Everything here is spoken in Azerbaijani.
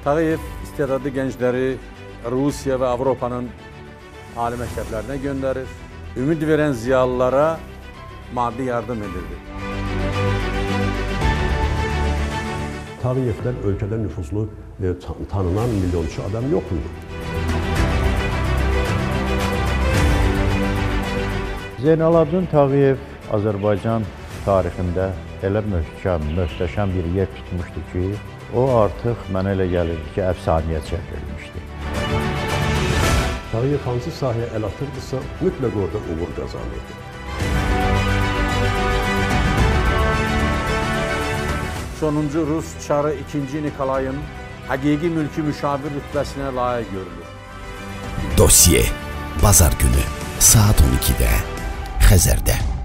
Tağıyev istedadlı gençleri Rusya ve Avrupa'nın ali məktəblərinə göndərir. Ümid veren ziyalılara maddi yardım edirdi. Tağıyevdən ölkədə nüfuzlu tanınan milyonçu adam yok idi. Zeynalabdin Tağıyev Azərbaycan tarixində elə möhtəşəm bir yer tutmuşdu ki, o artıq mənə elə gəlirdi ki, əfsanəyə çevrilmişdi. Tağıyev hansı sahəyə əl atırdısa, mütləq orada uğur qazanırdı. Sonuncu Rus Çarı 2. Nikolay'ın həqiqi mülki müşavir rütbəsinə layiq görülür. Dosye, Bazar günü saat 12'de Xəzərdə.